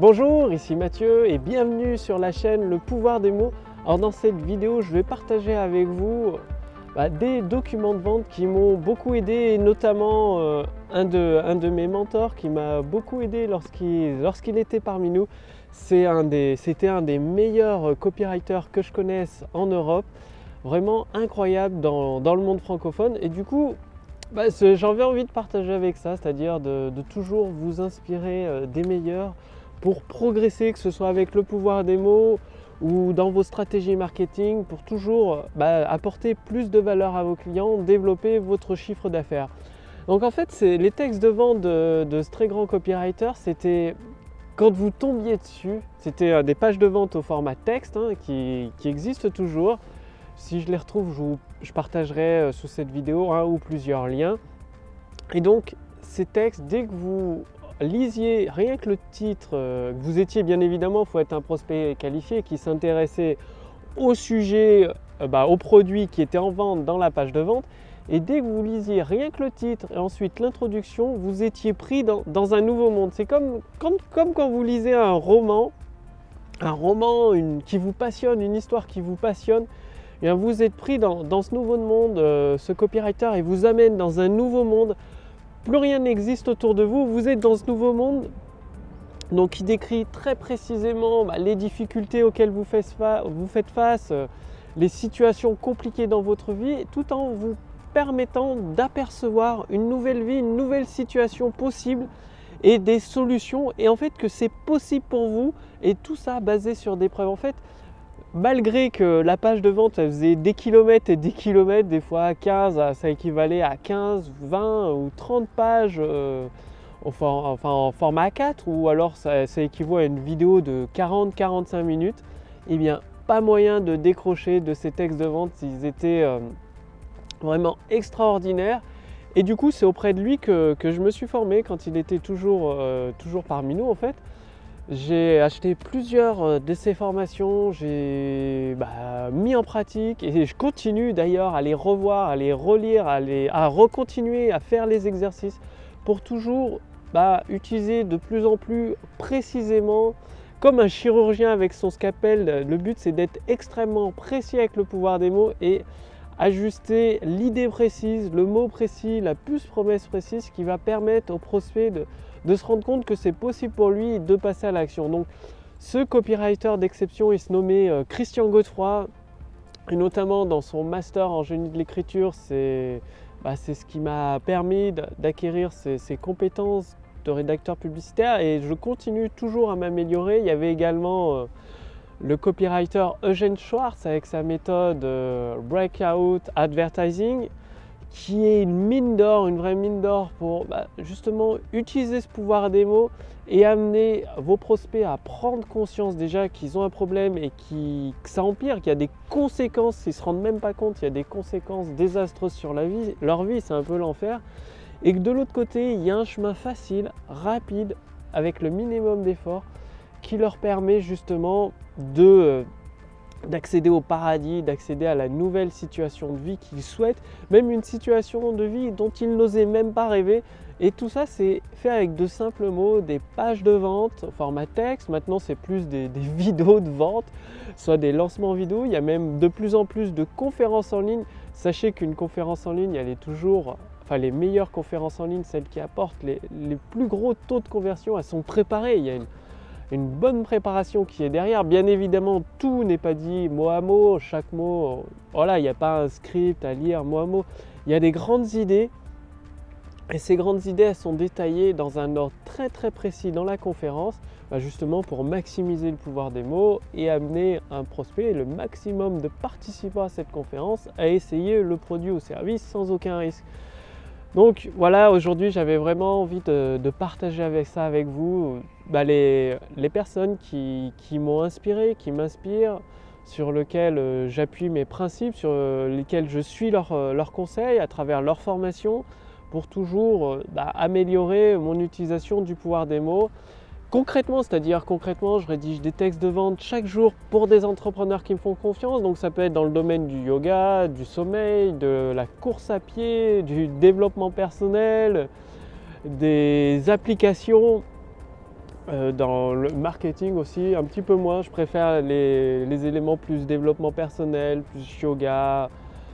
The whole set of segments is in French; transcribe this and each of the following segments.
Bonjour, ici Mathieu et bienvenue sur la chaîne Le Pouvoir des mots. Alors dans cette vidéo, je vais partager avec vous des documents de vente qui m'ont beaucoup aidé, et notamment un de mes mentors qui m'a beaucoup aidé lorsqu'il était parmi nous. C'était un des meilleurs copywriters que je connaisse en Europe, vraiment incroyable dans le monde francophone. Et du coup, j'avais envie de partager avec ça, c'est-à-dire de toujours vous inspirer des meilleurs pour progresser, que ce soit avec le pouvoir des mots ou dans vos stratégies marketing, pour toujours apporter plus de valeur à vos clients, développer votre chiffre d'affaires. Donc en fait, les textes de vente de ce très grand copywriter, c'était quand vous tombiez dessus, c'était des pages de vente au format texte qui existent toujours. Si je les retrouve, je partagerai sous cette vidéo un ou plusieurs liens. Et donc ces textes, dès que vous lisiez rien que le titre, vous étiez bien évidemment, il faut être un prospect qualifié qui s'intéressait au sujet, au produit qui était en vente dans la page de vente. Et dès que vous lisiez rien que le titre et ensuite l'introduction, vous étiez pris dans un nouveau monde. C'est comme quand vous lisez un roman qui vous passionne, une histoire qui vous passionne. Et bien, vous êtes pris dans ce nouveau monde. Ce copywriter, il vous amène dans un nouveau monde. Plus rien n'existe autour de vous, vous êtes dans ce nouveau monde. Donc il décrit très précisément les difficultés auxquelles vous faites face, les situations compliquées dans votre vie, tout en vous permettant d'apercevoir une nouvelle vie, une nouvelle situation possible et des solutions. Et en fait que c'est possible pour vous, et tout ça basé sur des preuves. En fait, malgré que la page de vente elle faisait des kilomètres et des kilomètres, des fois 15, ça équivalait à 15, 20 ou 30 pages en format A4, ou alors ça équivaut à une vidéo de 40-45 minutes, et bien pas moyen de décrocher de ces textes de vente. Ils étaient vraiment extraordinaires. Et du coup, c'est auprès de lui que je me suis formé quand il était toujours parmi nous en fait. J'ai acheté plusieurs de ces formations, j'ai mis en pratique, et je continue d'ailleurs à les revoir, à les relire, à recontinuer à faire les exercices pour toujours utiliser de plus en plus précisément, comme un chirurgien avec son scalpel. Le but, c'est d'être extrêmement précis avec le pouvoir des mots et ajuster l'idée précise, le mot précis, la puce promesse précise qui va permettre au prospect de se rendre compte que c'est possible pour lui de passer à l'action. Donc ce copywriter d'exception, il se nommait Christian Godefroy, et notamment dans son master en génie de l'écriture, c'est ce qui m'a permis d'acquérir ces compétences de rédacteur publicitaire, et je continue toujours à m'améliorer. Il y avait également le copywriter Eugène Schwartz avec sa méthode Breakout Advertising, qui est une mine d'or, une vraie mine d'or pour justement utiliser ce pouvoir des mots et amener vos prospects à prendre conscience déjà qu'ils ont un problème et que ça empire, qu'il y a des conséquences, ils ne se rendent même pas compte, il y a des conséquences désastreuses sur leur vie, c'est un peu l'enfer. Et que de l'autre côté, il y a un chemin facile, rapide, avec le minimum d'efforts qui leur permet justement d'accéder au paradis, d'accéder à la nouvelle situation de vie qu'ils souhaitent, même une situation de vie dont ils n'osaient même pas rêver. Et tout ça, c'est fait avec de simples mots, des pages de vente au format texte. Maintenant, c'est plus des vidéos de vente, soit des lancements vidéo. Il y a même de plus en plus de conférences en ligne. Sachez qu'une conférence en ligne, elle est toujours, les meilleures conférences en ligne, celles qui apportent les plus gros taux de conversion, elles sont préparées. Il y a une bonne préparation qui est derrière. Bien évidemment, tout n'est pas dit mot à mot, chaque mot, il n'y a pas un script à lire mot à mot. Il y a des grandes idées, et ces grandes idées, elles sont détaillées dans un ordre très très précis dans la conférence, justement pour maximiser le pouvoir des mots et amener un prospect, le maximum de participants à cette conférence, à essayer le produit ou service sans aucun risque. Donc voilà, aujourd'hui j'avais vraiment envie de partager avec vous les personnes qui m'ont inspiré, qui m'inspirent, sur lesquelles j'appuie mes principes, sur lesquels je suis leurs conseils à travers leur formation, pour toujours améliorer mon utilisation du pouvoir des mots. Concrètement, je rédige des textes de vente chaque jour pour des entrepreneurs qui me font confiance. Donc ça peut être dans le domaine du yoga, du sommeil, de la course à pied, du développement personnel, des applications Dans le marketing aussi, un petit peu moins. Je préfère les éléments plus développement personnel, plus yoga,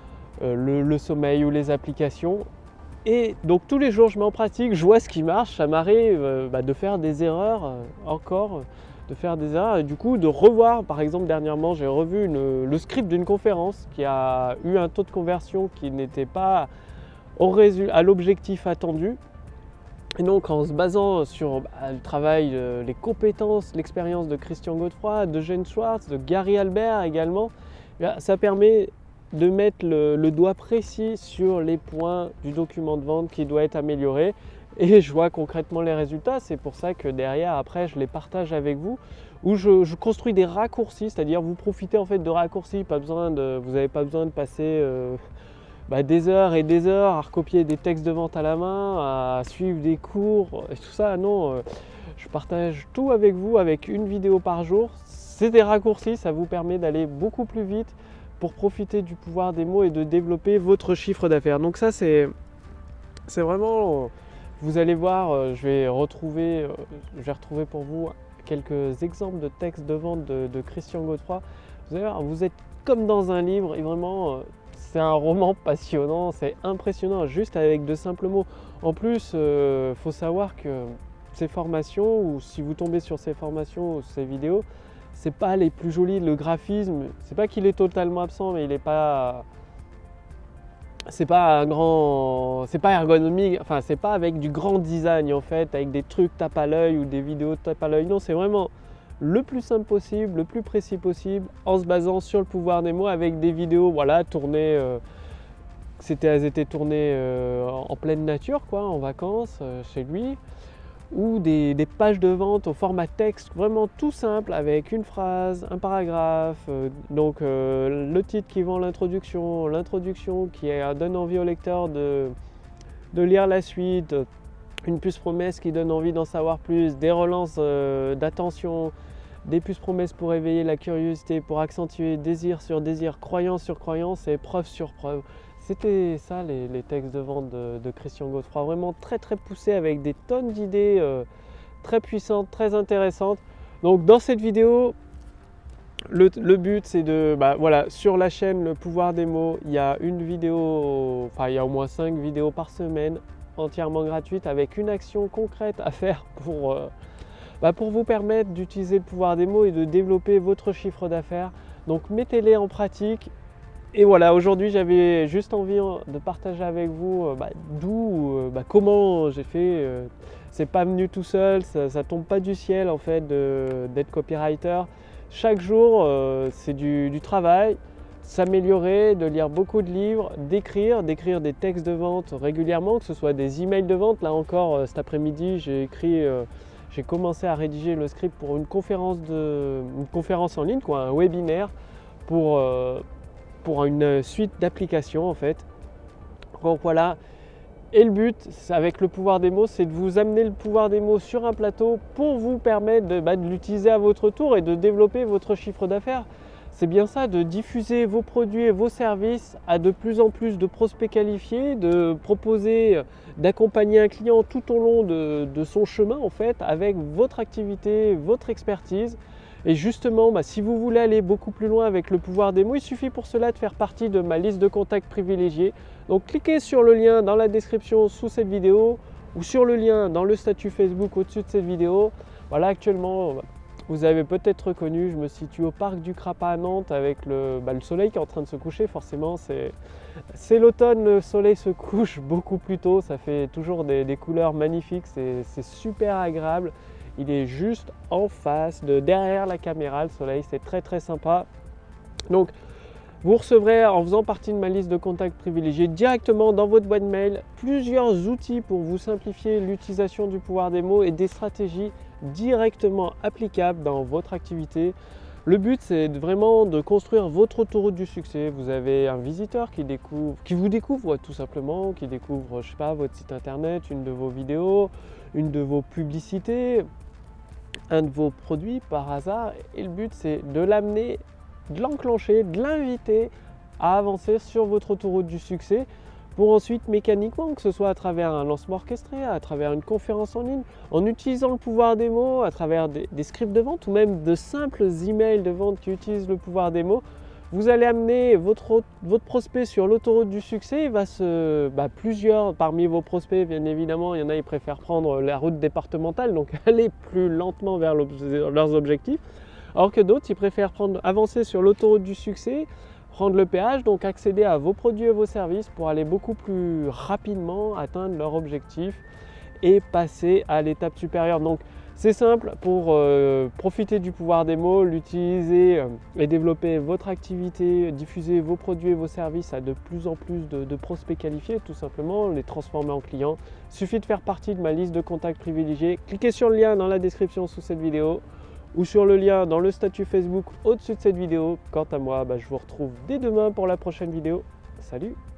le sommeil ou les applications. Et donc tous les jours je mets en pratique, je vois ce qui marche, ça m'arrive de faire des erreurs de faire des erreurs et du coup de revoir. Par exemple dernièrement j'ai revu le script d'une conférence qui a eu un taux de conversion qui n'était pas à l'objectif attendu. Et donc en se basant sur le travail, les compétences, l'expérience de Christian Godefroy, de Gene Schwartz, de Gary Albert également, ça permet de mettre le doigt précis sur les points du document de vente qui doit être amélioré. Et je vois concrètement les résultats. C'est pour ça que derrière, après, je les partage avec vous, où je construis des raccourcis, c'est-à-dire vous profitez en fait de raccourcis. Vous n'avez pas besoin de passer des heures et des heures à recopier des textes de vente à la main, à suivre des cours et tout ça. Non, je partage tout avec vous avec une vidéo par jour. C'est des raccourcis, ça vous permet d'aller beaucoup plus vite pour profiter du pouvoir des mots et de développer votre chiffre d'affaires. Donc ça c'est vraiment, vous allez voir, je vais retrouver pour vous quelques exemples de textes de vente de Christian Godefroy. Vous allez voir, vous êtes comme dans un livre et vraiment c'est un roman passionnant, c'est impressionnant juste avec de simples mots. En plus, faut savoir que ces formations, ou si vous tombez sur ces formations ou ces vidéos, c'est pas les plus jolis. Le graphisme, c'est pas qu'il est totalement absent, mais il est pas, c'est pas ergonomique, enfin c'est pas avec du grand design en fait, avec des trucs tape à l'œil ou des vidéos tape à l'œil. Non, c'est vraiment le plus simple possible, le plus précis possible, en se basant sur le pouvoir des mots, avec des vidéos tournées. Elles étaient tournées en pleine nature, quoi, en vacances chez lui. Ou des pages de vente au format texte, vraiment tout simple, avec une phrase, un paragraphe, le titre qui vend l'introduction qui donne envie au lecteur de lire la suite, une puce promesse qui donne envie d'en savoir plus, des relances d'attention, des puces promesses pour éveiller la curiosité, pour accentuer désir sur désir, croyance sur croyance et preuve sur preuve. C'était ça les textes de vente de Christian Godefroy, vraiment très poussés avec des tonnes d'idées très puissantes, très intéressantes. Donc dans cette vidéo, le but c'est sur la chaîne Le Pouvoir des Mots, il y a une vidéo, il y a au moins 5 vidéos par semaine entièrement gratuites avec une action concrète à faire pour vous permettre d'utiliser le pouvoir des mots et de développer votre chiffre d'affaires. Donc mettez-les en pratique. Et voilà, aujourd'hui j'avais juste envie de partager avec vous comment j'ai fait. C'est pas venu tout seul, ça tombe pas du ciel en fait d'être copywriter. Chaque jour c'est du travail, s'améliorer, de lire beaucoup de livres, d'écrire des textes de vente régulièrement, que ce soit des emails de vente. Là encore cet après-midi j'ai commencé à rédiger le script pour une conférence en ligne, un webinaire pour une suite d'applications en fait. Donc voilà, et le but avec le pouvoir des mots, c'est de vous amener le pouvoir des mots sur un plateau pour vous permettre de l'utiliser à votre tour et de développer votre chiffre d'affaires. C'est bien ça, de diffuser vos produits et vos services à de plus en plus de prospects qualifiés, de proposer, d'accompagner un client tout au long de son chemin en fait, avec votre activité, votre expertise. Et justement, si vous voulez aller beaucoup plus loin avec le pouvoir des mots, il suffit pour cela de faire partie de ma liste de contacts privilégiés. Donc cliquez sur le lien dans la description sous cette vidéo ou sur le lien dans le statut Facebook au-dessus de cette vidéo. Voilà, actuellement, vous avez peut-être reconnu, je me situe au parc du Crapa à Nantes avec le soleil qui est en train de se coucher. Forcément, c'est l'automne, le soleil se couche beaucoup plus tôt, ça fait toujours des couleurs magnifiques, c'est super agréable. Il est juste en face, derrière la caméra, le soleil, c'est très sympa. Donc, vous recevrez, en faisant partie de ma liste de contacts privilégiés, directement dans votre boîte mail, plusieurs outils pour vous simplifier l'utilisation du pouvoir des mots et des stratégies directement applicables dans votre activité. Le but, c'est vraiment de construire votre autoroute du succès. Vous avez un visiteur qui vous découvre tout simplement, qui découvre, je sais pas, votre site internet, une de vos vidéos, une de vos publicités, un de vos produits par hasard, et le but c'est de l'amener, de l'enclencher, de l'inviter à avancer sur votre autoroute du succès pour ensuite mécaniquement, que ce soit à travers un lancement orchestré, à travers une conférence en ligne, en utilisant le pouvoir des mots, à travers des scripts de vente ou même de simples emails de vente qui utilisent le pouvoir des mots, vous allez amener votre prospect sur l'autoroute du succès. Il va plusieurs parmi vos prospects, bien évidemment, il y en a qui préfèrent prendre la route départementale, donc aller plus lentement vers leurs objectifs, alors que d'autres, ils préfèrent avancer sur l'autoroute du succès, prendre le péage, donc accéder à vos produits et vos services pour aller beaucoup plus rapidement atteindre leur objectif et passer à l'étape supérieure. Donc c'est simple, pour profiter du pouvoir des mots, l'utiliser et développer votre activité, diffuser vos produits et vos services à de plus en plus de prospects qualifiés, tout simplement, les transformer en clients. Il suffit de faire partie de ma liste de contacts privilégiés. Cliquez sur le lien dans la description sous cette vidéo ou sur le lien dans le statut Facebook au-dessus de cette vidéo. Quant à moi, je vous retrouve dès demain pour la prochaine vidéo. Salut!